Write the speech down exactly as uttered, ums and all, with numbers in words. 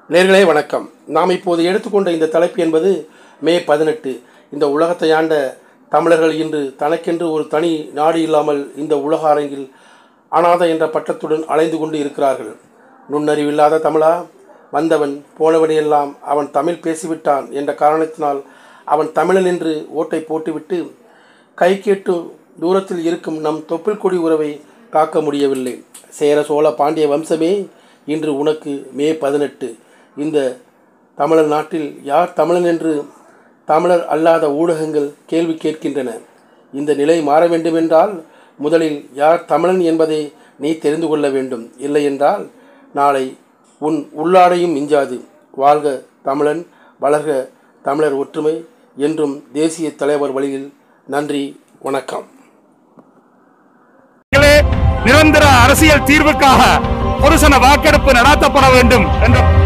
நேயர்களே வணக்கம். நாம் இப்போது எடுத்துக்கொண்ட இந்த தலைப்பு என்பது மே பதினெட்டு. இந்த உலகத்தை ஆண்ட தமிழர்கள் இன்று தனக்கென்று ஒரு தனி நாடு இல்லாமல் இந்த உலக அரங்கில் அநாத என்ற பட்டத்துடன் அலைந்து கொண்டு இருக்கிறார்கள். நுண்ணறிவில்லாத தமிழா, வந்தவன் போனவனையெல்லாம் அவன் தமிழ் பேசிவிட்டான் என்ற காரணத்தினால் அவன் தமிழன் என்று ஓட்டை போட்டுவிட்டு கை கேட்டு தூரத்தில் இருக்கும் நம் தொப்புள் கொடி உறவை காக்க முடியவில்லை. சேர சோழ பாண்டிய வம்சமே, இன்று உனக்கு மே பதினெட்டு. இந்த தமிழர் நாட்டில் யார் தமிழன் என்று தமிழர் அல்லாத ஊடகங்கள் கேள்வி கேட்கின்றன. இந்த நிலை மாற வேண்டுமென்றால் முதலில் யார் தமிழன் என்பதை நீ தெரிந்து கொள்ள வேண்டும். இல்லை என்றால் நாளை உன் உள்ளாடையும் மிஞ்சாது. வாழ்க தமிழன், வளர்க தமிழர் ஒற்றுமை என்றும் தேசிய தலைவர் வழியில். நன்றி, வணக்கம். நிரந்தர அரசியல் தீர்வுக்காக பொதுசன வாக்கெடுப்பு நடத்தப்பட வேண்டும் என்ற